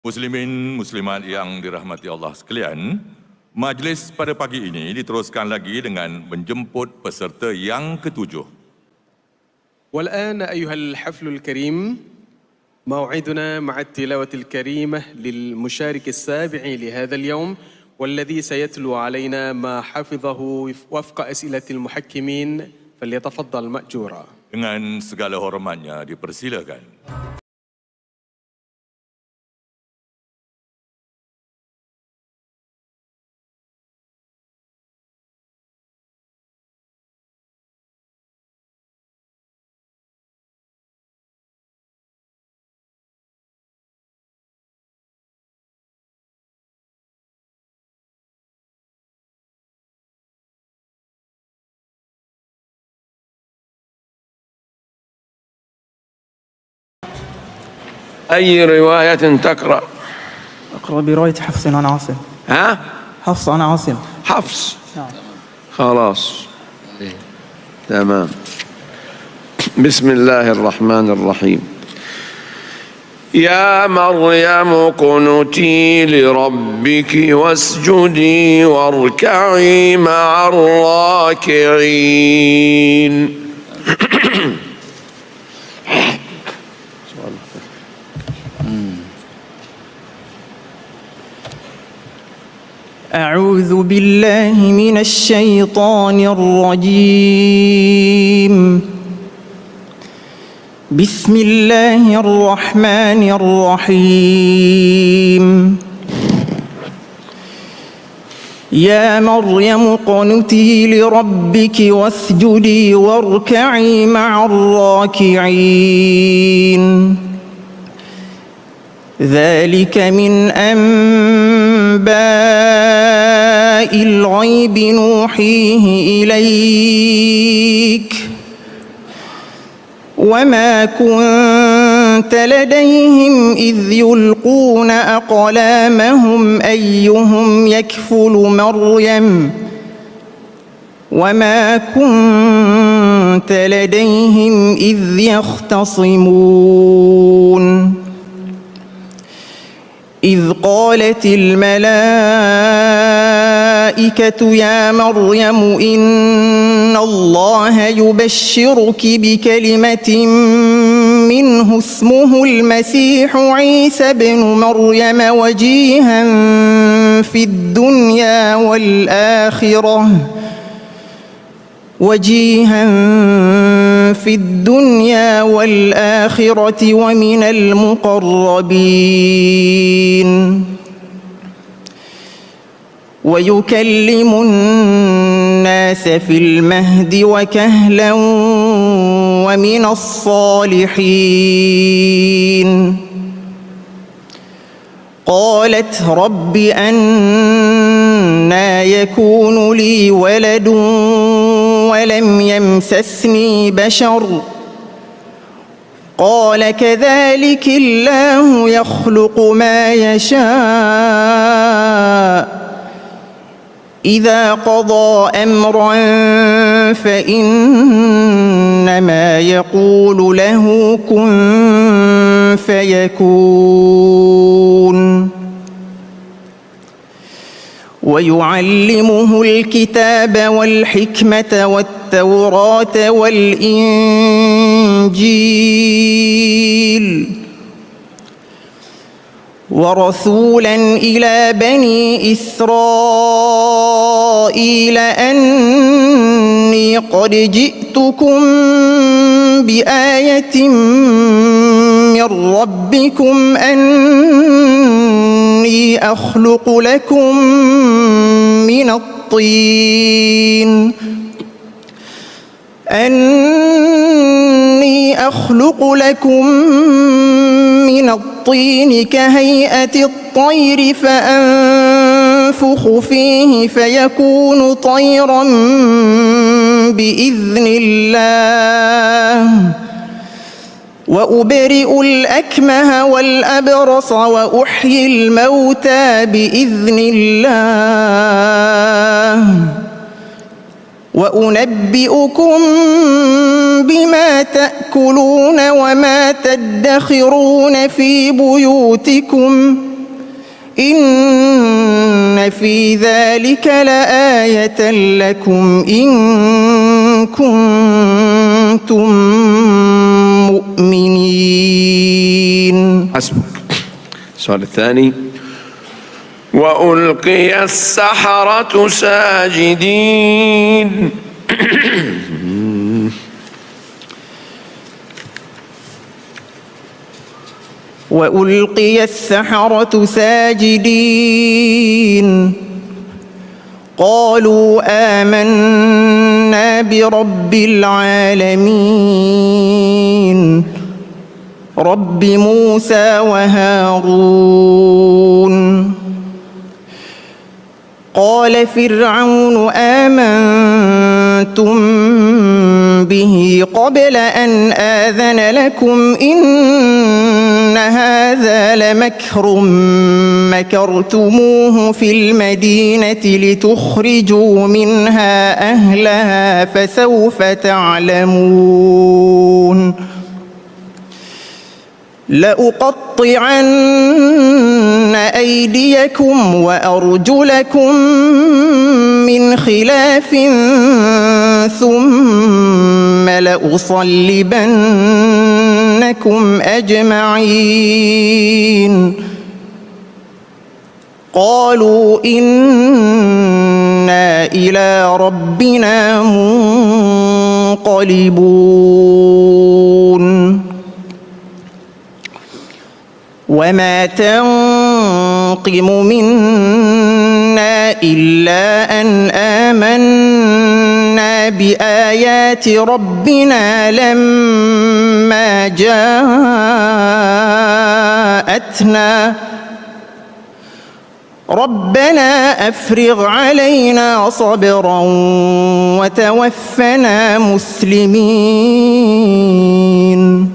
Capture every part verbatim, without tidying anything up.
Muslimin, muslimat yang dirahmati Allah sekalian, majlis pada pagi ini diteruskan lagi dengan menjemput peserta yang ketujuh. والآن أيها الحفل الكريم موعدنا مع التلاوة الكريمة للمشارك السابع لهذا اليوم والذي سيتلو علينا ما حفظه وفق أسئلة المحكمين فليتفضل مأجورا. Dengan segala hormatnya dipersilakan. أي رواية تقرأ؟ أقرأ برواية حفص عن عاصم. ها؟ حفص عن عاصم. حفص. نعم. خلاص. تمام. بسم الله الرحمن الرحيم. يا مريم اقنتي لربك واسجدي واركعي مع الراكعين. أعوذ بالله من الشيطان الرجيم. بسم الله الرحمن الرحيم. يا مريم اقنتي لربك واسجدي واركعي مع الراكعين. ذلك من أنباء الغيب نوحيه إليك وما كنت لديهم إذ يلقون أقلامهم أيهم يكفل مريم وما كنت لديهم إذ يختصمون إذ قالت الملائكة يا مريم إن الله يبشرك بكلمة منه اسمه المسيح عيسى بن مريم وجيها في الدنيا والآخرة وجيها في الدنيا والآخرة ومن المقربين ويكلم الناس في المهد وكهلا ومن الصالحين. قالت رب أنى يكون لي ولد ولم يمسسني بشر قال كذلك الله يخلق ما يشاء إذا قضى أمرا فإنما يقول له كن فيكون. ويعلمه الكتاب والحكمة والتوراة والإنجيل ورسولا إلى بني إسرائيل أني قد جئتكم بآية من ربكم أني أخلق لكم من الطين أني أخلق لكم من الطين كهيئة الطير فأنفخ فيه فيكون طيرا بإذن الله وأبرئ الأكمه والأبرص وأحيي الموتى بإذن الله وأنبئكم بما تأكلون وما تدخرون في بيوتكم إن في ذلك لآية لكم إن كنتم مؤمنين. حسبك. السؤال الثاني: وألقي السحرة ساجدين. وألقي السحرة ساجدين قالوا آمنا برب العالمين رب موسى وهارون. قال فرعون آمنتم به قبل أن آذن لكم إن هذا لمكر مكرتموه في المدينة لتخرجوا منها أهلها فسوف تعلمون. لأقطعن أيديكم وأرجلكم من خلاف ثم لأصلبنكم أجمعين. قالوا إنا إلى ربنا منقلبون. وما تنقم منا إلا أن آمنا بآيات ربنا لما جاءتنا ربنا أفرغ علينا صبرا وتوفنا مسلمين.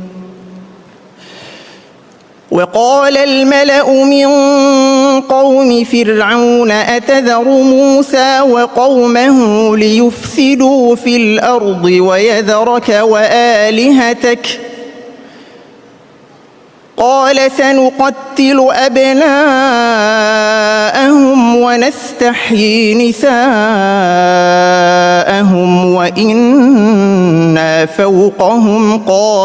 وقال الملأ من قوم فرعون أتذر موسى وقومه ليفسدوا في الأرض ويذرك وآلهتك قال سنقتل أبناءهم ونستحيي نساءهم وإنا فوقهم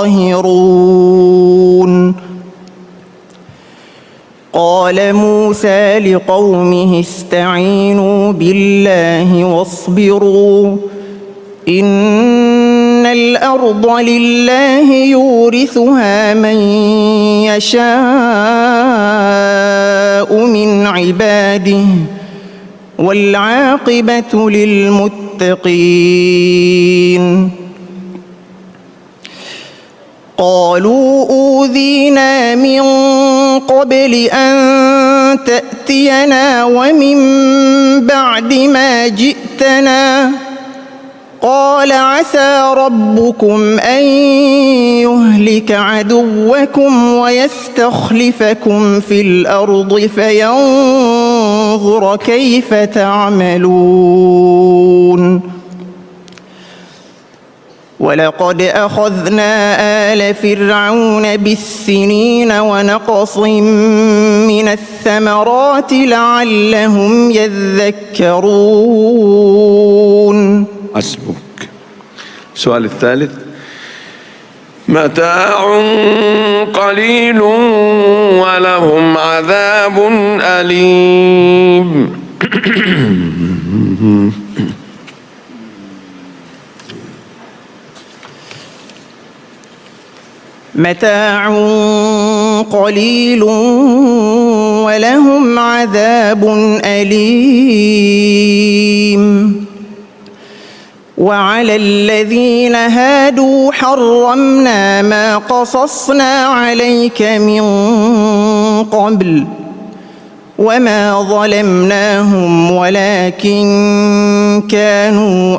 قاهرون. قال موسى لقومه استعينوا بالله واصبروا إن الأرض لله يورثها من يشاء من عباده والعاقبة للمتقين. قالوا أوذينا من قبل أن تأتينا ومن بعد ما جئتنا قال عسى ربكم أن يهلك عدوكم ويستخلفكم في الأرض فينظر كيف تعملون. ولقد أخذنا آل فرعون بالسنين ونقص من الثمرات لعلهم يذكرون. حسبك. السؤال الثالث: متاع قليل ولهم عذاب أليم. متاع قليل ولهم عذاب أليم. وعلى الذين هادوا حرمنا ما قصصنا عليك من قبل وما ظلمناهم ولكن كانوا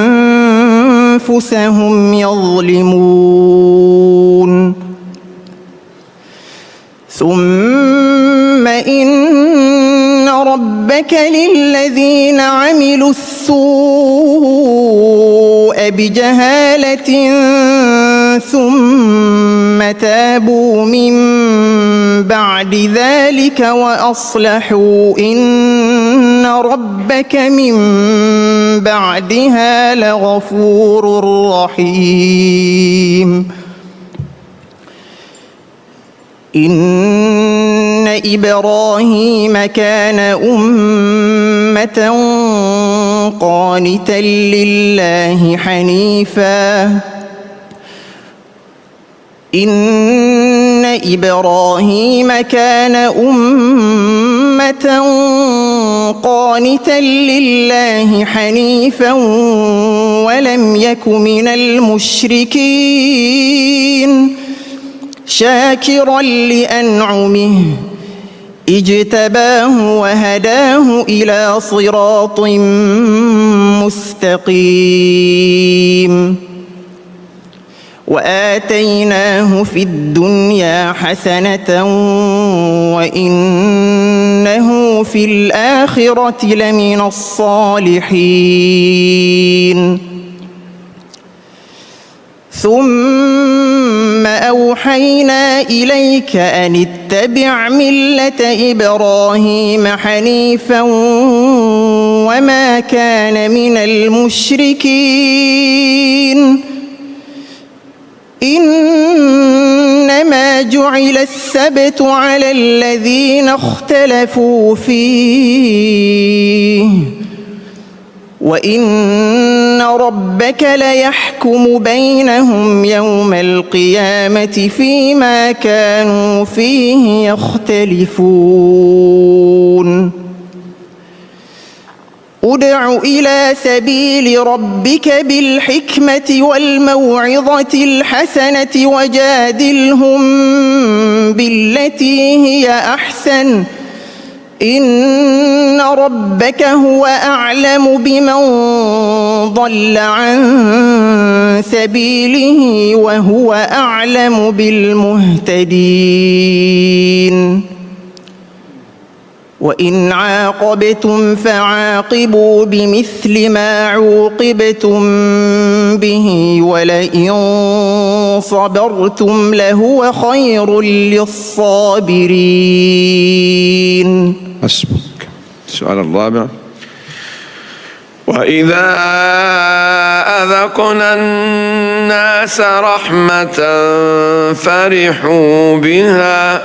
أنفسهم يظلمون. ثم إن ربك ربك للذين عملوا السوء بجهالة ثم تابوا من بعد ذلك وأصلحوا إن ربك من بعدها لغفور رحيم. إن إبراهيم كان أمة قانتا لله حنيفا إن إبراهيم كان أمة قانتا لله حنيفا ولم يك من المشركين شاكرا لأنعمه اجتباه وهداه إلى صراط مستقيم وآتيناه في الدنيا حسنة وإنه في الآخرة لمن الصالحين. ثم أوحينا إليك أن اتبع ملة إبراهيم حنيفا وما كان من المشركين إنما جعل السبت على الذين اختلفوا فيه وإن ربك ليحكم بينهم يوم القيامة فيما كانوا فيه يختلفون. ادع إلى سبيل ربك بالحكمة والموعظة الحسنة وجادلهم بالتي هي أحسن إن ربك هو أعلم بمن ضل عن سبيله وهو أعلم بالمهتدين. وإن عاقبتم فعاقبوا بمثل ما عوقبتم به ولئن صبرتم لهو خير للصابرين. حسبك. السؤال الرابع: وإذا أذقنا الناس رحمة فرحوا بها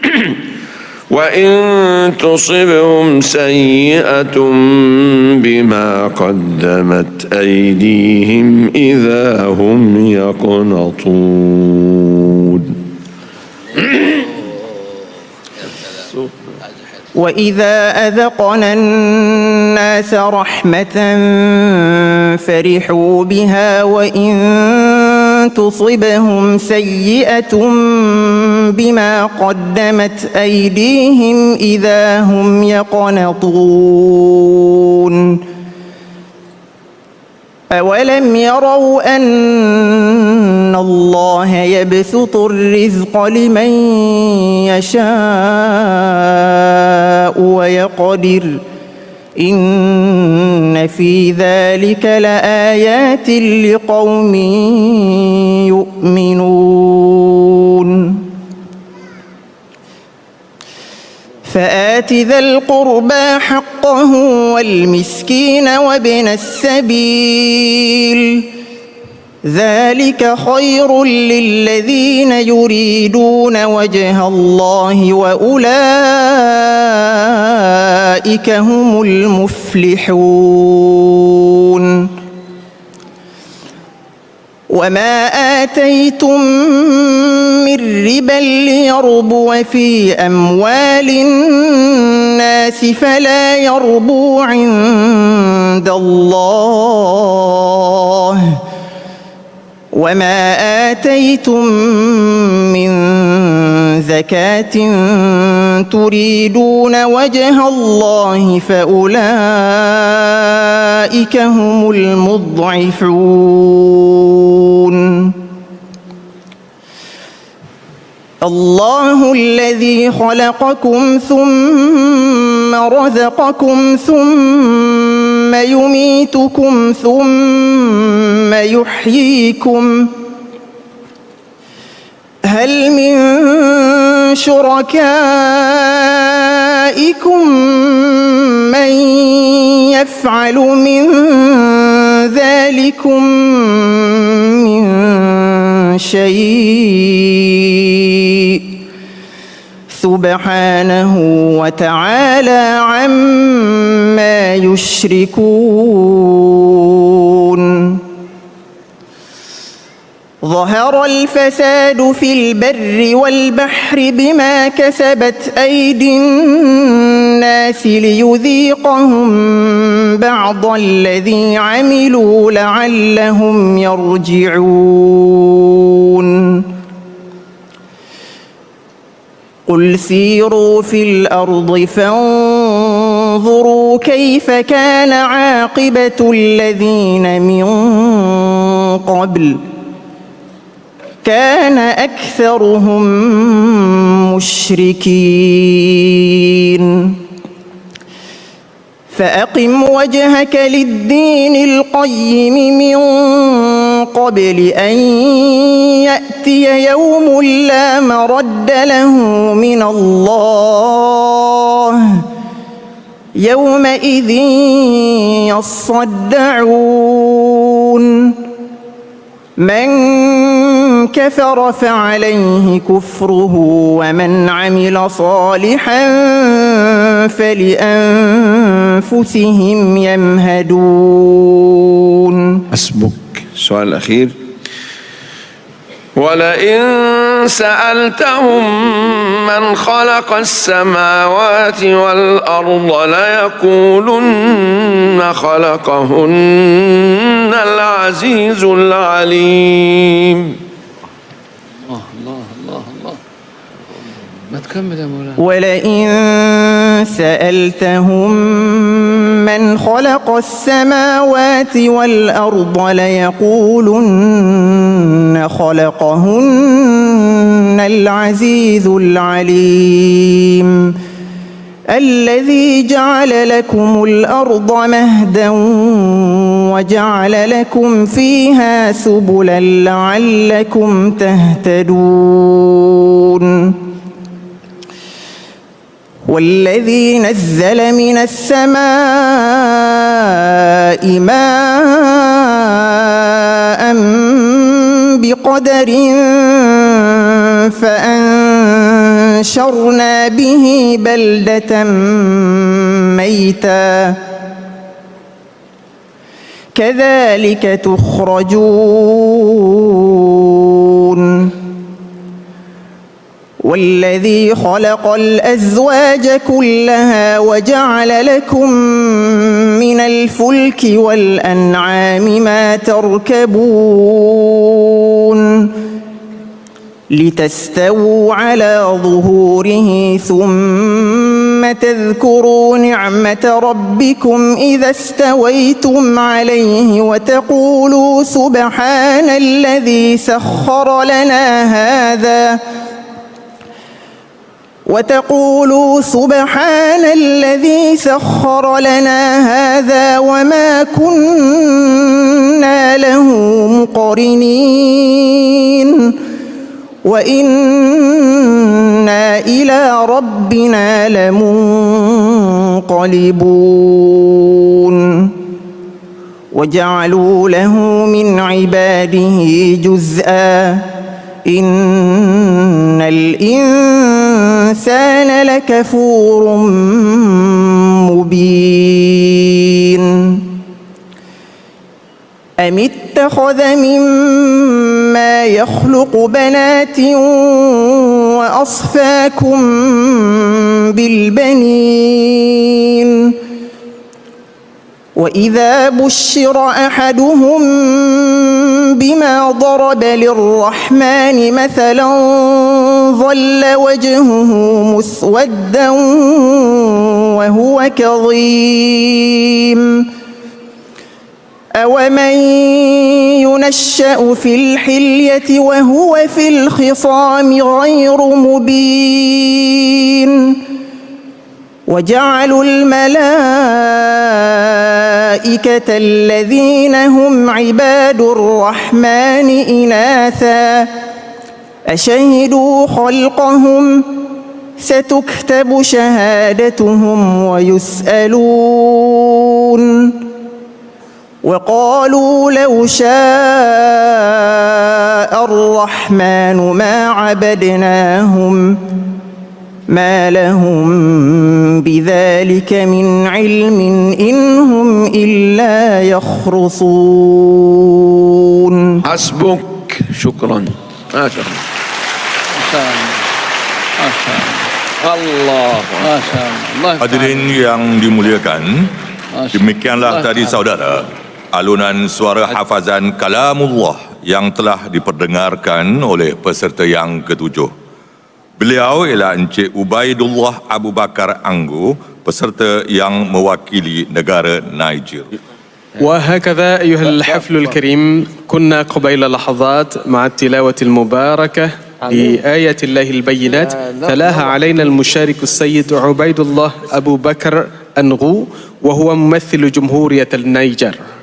وإن تصبهم سيئة بما قدمت أيديهم إذا هم يقنطون. وإذا أذقنا الناس رحمة فرحوا بها وإن تصبهم سيئة بما قدمت أيديهم إذا هم يقنطون. أولم يروا أن الله يبسط الرزق لمن يشاء ويقدر إن في ذلك لآيات لقوم يؤمنون. فآت ذا القربى حقه والمسكين وابن السبيل ذلك خير للذين يريدون وجه الله وأولئك هم المفلحون. وما آتيتم من ربا ليربو في أموال الناس فلا يربو عند الله وما آتيتم من زكاة تريدون وجه الله فأولئك هم المضعفون. الله الذي خلقكم ثم رزقكم ثم يميتكم ثم يحييكم هل من شركائكم من يفعل من ذلكم من شيء سبحانه وتعالى عما يشركون ظهر الفساد في البر والبحر بما كسبت أيدي الناس ليذيقهم بعض الذي عملوا لعلهم يرجعون قل سيروا في الأرض فانظروا كيف كان عاقبة الذين من قبل كان أكثرهم مشركين فأقم وجهك للدين القيم من قبل أن يأتي يوم لا مرد له من الله يومئذ يصدعون من كفر فعليه كفره ومن عمل صالحا فلأنفسهم يمهدون. حسبك. السؤال الأخير: ولئن سألتهم من خلق السماوات والأرض ليقولن خلقهن العزيز العليم. الله الله الله الله ما تكمل يا مولانا. ولئن سألتهم من خلق السماوات والأرض ليقولن خلقهن العزيز العليم الذي جعل لكم الأرض مهدا وجعل لكم فيها سبلا لعلكم تهتدون والذي نزل من السماء ماء بقدر فأنشرنا به بلدة ميتا كذلك تخرجون والذي خلق الأزواج كلها وجعل لكم من الفلك والأنعام ما تركبون لتستووا على ظهوره ثم تذكروا نعمة ربكم إذا استويتم عليه وتقولوا سبحان الذي سخر لنا هذا وتقولوا سبحان الذي سخر لنا هذا وما كنا له مقرنين وإنا إلى ربنا لمنقلبون وجعلوا له من عباده جزءا إن الإنسان لكفور مبين أم اتخذ مما يخلق بنات وأصفاكم بالبنين وإذا بشر أحدهم بما ضرب للرحمن مثلا ظل وجهه مسودا وهو كظيم أومن ينشأ في الحلية وهو في الخصام غير مبين وجعلوا الملائكة الذين هم عباد الرحمن إناثا أشهدوا خلقهم ستكتب شهادتهم ويسألون وقالوا لو شاء الرحمن ما عبدناهم ما لهم بذلك من علم إن هم إلا يخرصون. حسبك. شكرا. ما شاء الله. ما شاء الله. ما شاء الله. Hadirin yang dimuliakan, demikianlah tadi saudara alunan suara hafazan kalamullah yang telah diperdengarkan oleh peserta yang ketujuh. Beliau ialah Encik Ubaidullah Abu Bakar Anggu, peserta yang mewakili negara Niger. وهكذا أيها الحفل الكريم كنا قبيل لحظات مع التلاوة المباركة لآية الله البينات تلاها علينا المشارك السيد عبيد الله أبو بكر أنغو وهو ممثل جمهورية النيجر.